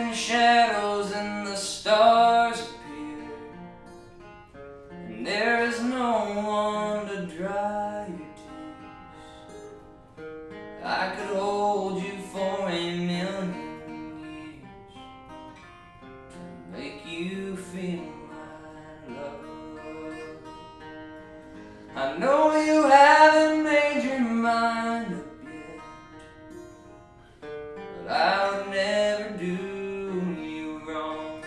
in shadows and the stars appear, and there is no one to dry your tears. I could hold you for a million years to make you feel my love. I know you haven't made your mind up yet, but I would never do you wrong.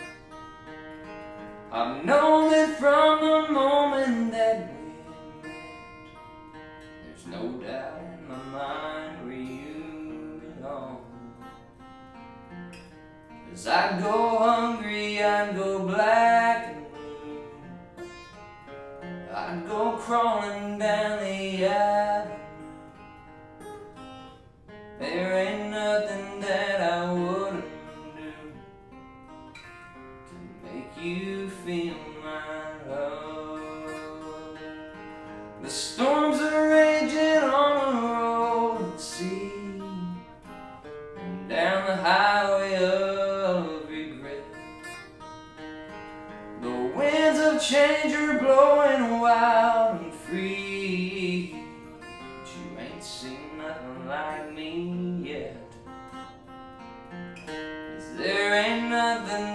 I've known it from the moment that we met. There's no doubt in my mind where you belong. 'Cause I'd go hungry, I'd go black and blue, I'd go crawling down the avenue. There ain't nothing that I wouldn't do to make you feel my love. The storms are raging on the road and sea, and down the highway of regret. The winds of change are blowing wild and free, but you ain't seen nothing like me yet. 'Cause there ain't nothing